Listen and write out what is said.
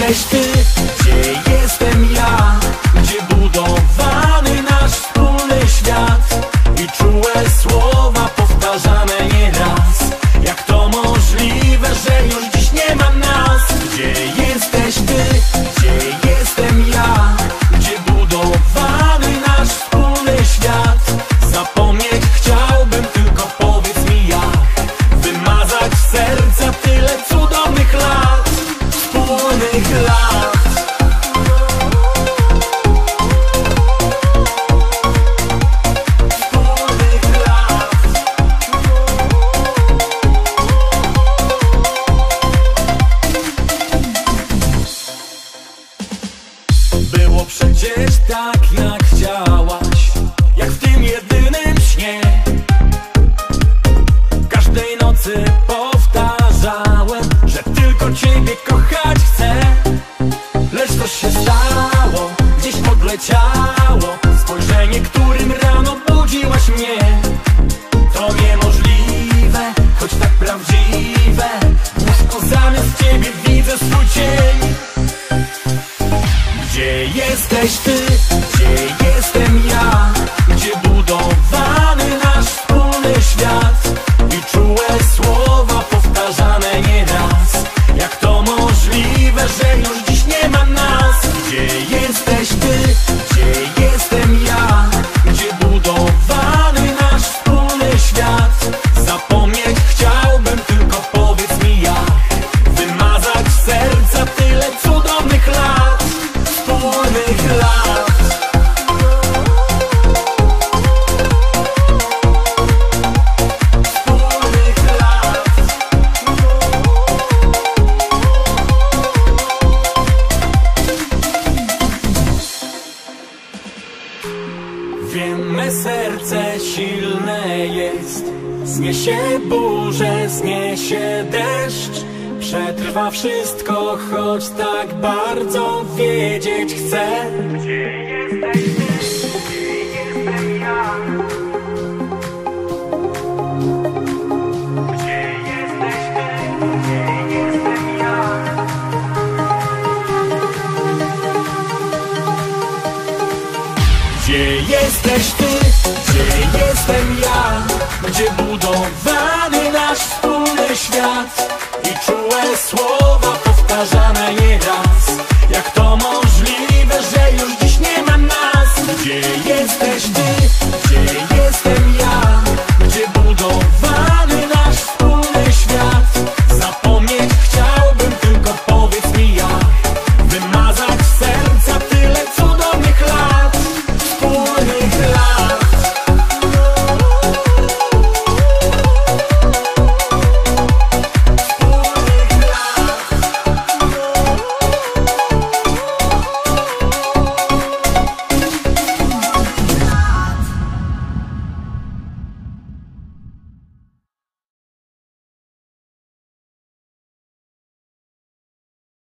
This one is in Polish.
jesteś ty, gdzie jestem ja, gdzie budowany nasz wspólny świat i czułe słowa powtarzane nieraz. Jak to możliwe, że już dziś nie ma nas? Gdzie jesteś ty, gdzie jestem ja, gdzie budowany nasz wspólny świat? Zapomnieć chciałbym, tylko powiedz mi jak wymazać z serca tyle cudownych lat, wspólnych lat. Było przecież tak, jak chciałaś, jak w tym jedynym śnie. Każdej nocy powtarzałem, że tylko ciebie kochać chcę. Lecz coś się stało, gdzieś odleciało spojrzenie, którym rano budziłaś mnie. To niemożliwe, choć tak prawdziwe. W łóżku zamiast ciebie widzę swój cień. Gdzie jesteś ty, gdzie jestem ja, gdzie budowany nasz wspólny świat i czułe słowa powtarzane nieraz. Jak to możliwe, że już dziś nie ma nas? Gdzie jesteś ty, gdzie jestem ja, gdzie budowany nasz wspólny świat? Zapomnieć chciałbym, tylko powiedz mi jak wymazać z serca tyle cudownych lat, wspólnych lat. Wspólnych lat. Wiem, me serce silne jest, zniesie burzę, zniesie deszcz. Przetrwa wszystko, choć tak bardzo wiedzieć chcę. Gdzie jesteś ty, gdzie jestem ja? Gdzie jesteś ty, gdzie jestem ja? Gdzie jesteś ty, gdzie jestem ja, gdzie budowany nasz wspólny świat